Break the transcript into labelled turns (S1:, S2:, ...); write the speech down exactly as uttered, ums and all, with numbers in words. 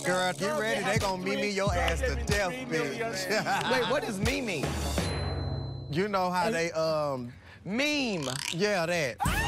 S1: Girl, get ready. They gonna meet me your ass to death, bitch.
S2: Wait, what does me mean?
S1: You know how they, um...
S2: Meme.
S1: Yeah, that.